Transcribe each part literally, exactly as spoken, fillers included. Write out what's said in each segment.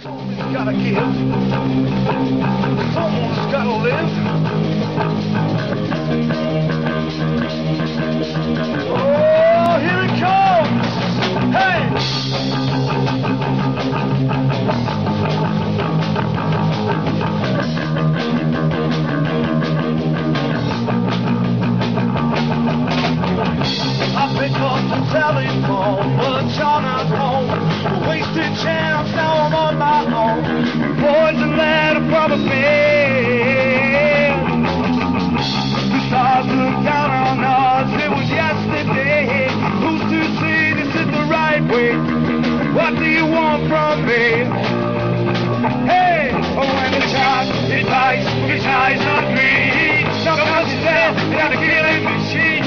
Someone's gotta give. Someone's gotta live. Oh, here it comes! Hey! I pick up the telephone, but China's home. Wasted chance, now I'm on my own. Poison letter from a pen. The stars look down on us, it was yesterday. Who's to say this is the right way? What do you want from me? Hey, oh, when the child is nice, his eyes not green. Sometimes he's there, and I'm a killing machine.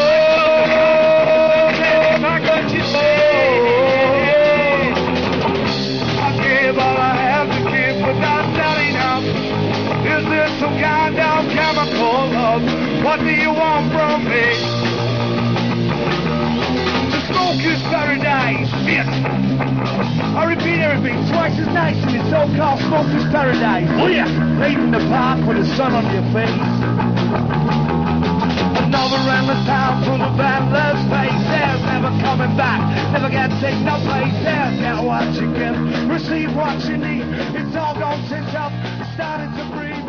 Oh, I got you say. I gave all I have to give, but not that enough. Is there some kind of chemical love? What do you want from me? The smoke is paradise. Yes. I repeat everything twice as nice in this so-called smoker's paradise. Oh yeah. Late in the park with the sun on your face. Another endless town full of endless faces. Never coming back, never gonna take no place there. Get what you give, receive what you need. It's all gone since up, it's starting to breathe.